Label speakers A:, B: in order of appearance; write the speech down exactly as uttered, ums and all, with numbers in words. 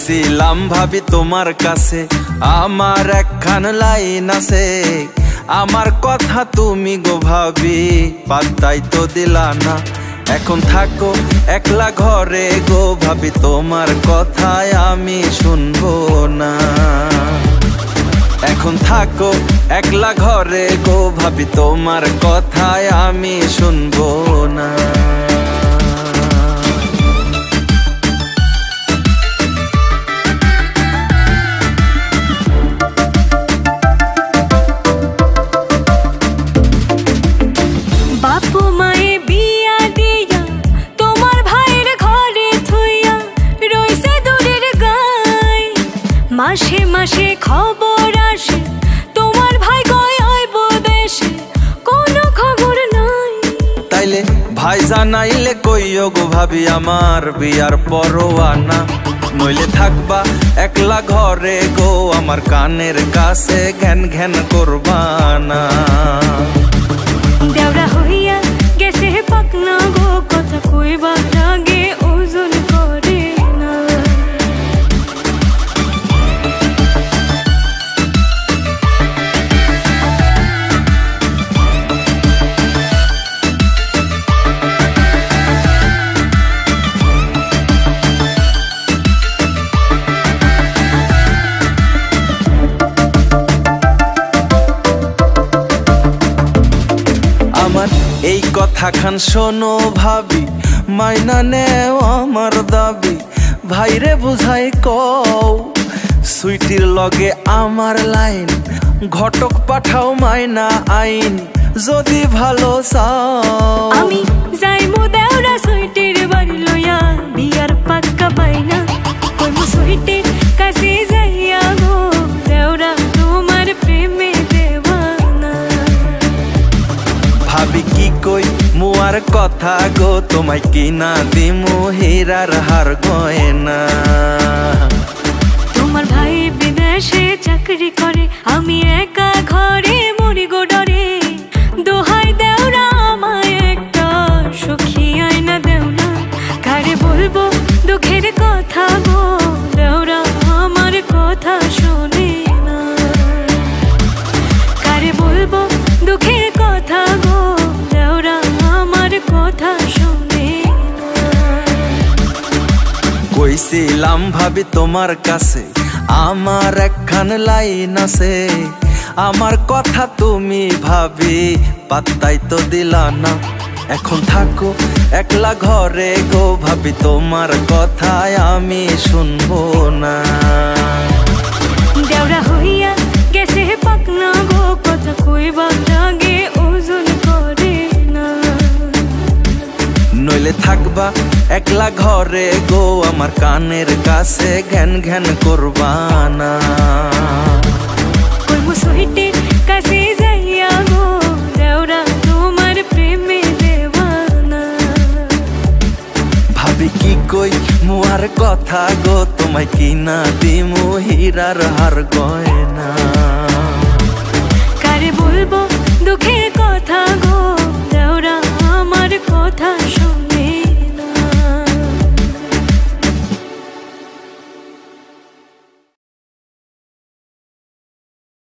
A: কইছিলাম ভাবি তোমার কাছে আমার একখান লাইন আছে, আমার কথা তুমি গো ভাবি পাত্তাই তো দিলা না। এখন থাকো একলা ঘরে গো ভাবি, তোমার কথায় আমি শুনবো না। এখন থাকো একলা ঘরে গো ভাবি, তোমার কথায় আমি শুনবো না।
B: বাপু মায়ে বিয়া দিয়া তোমার ভাইয়ের ঘরে থইয়া রইছে দূরের গায়, মাসে মাসে খবর আসে তোমার ভাই গয় আইব দেশে, কোনো খবর নাই।
A: তাইলে ভাই জানাইলে কইও গো ভাবি আমার বিয়ার পরোয়ানা, নইলে থাকবা একলা ঘরে গো আমার কানের কাছে ঘ্যান ঘ্যান করবানা।
B: দেওরা হইয়া গেছে পাকনা গো, কথা কইবার আগে ওজন করে না।
A: আমার এই কথা খান শোনো ভাবি, মাইনা নেও আমার দাবি, ভাইরে বুঝাই কও সুইটির লগে আমার লাইন, ঘটক পাঠাও মাইনা আইন যদি ভালো চাও।
B: আমি যাইমু দেওরা সুইটির বাড়ি লইয়া, বিয়ার পাক্কা পাইনা কইমু সুইটির কাছে যাইয়া গো, দেওরা তোমার প্রেমে দেওয়ানা।
A: ভাবি কি কই মুয়ার কথা গো, তোমায় কিনা দিমু হীরার হার গয়না।
B: তোমার ভাই বিদেশে চাকরি করে, আমি একা ঘরে মরি গো ডরে, দোহাই দেওরা আমায় একটা সখী আয়না দেও না। কারে বলবো দুঃখের কথা গো, দেওরা আমার কথা শোনে না। কারে বলবো দুঃখের কথা গো, দেওরা আমার কথা শোনে না।
A: কইছিলাম ভাবি তোমার কাছে আমার একখান লাইন আছে, আমার কথা তুমি ভাবি পাত্তাই তো দিলা না। এখন থাকো একলা ঘরে গো ভাবি, তোমার কথায় আমি শুনবো না।
B: দেওরা হইয়া গেছে পাকনা গো, কথা কইবার আগে ওজন করে না।
A: নইলে থাকবা একলা ঘরে গো আমার কানের কাছে ঘ্যান ঘ্যান করবানা।
B: কইমু সুইটির কাছে যাইয়া গো, দেওরা তোমার প্রেমে দেওয়ানা।
A: ভাবি কি কই মুয়ার কথা গো, তোমায় কিনা দিমু হীরার হার গয়না।
B: কারে বলবো দুঃখের কথা গো,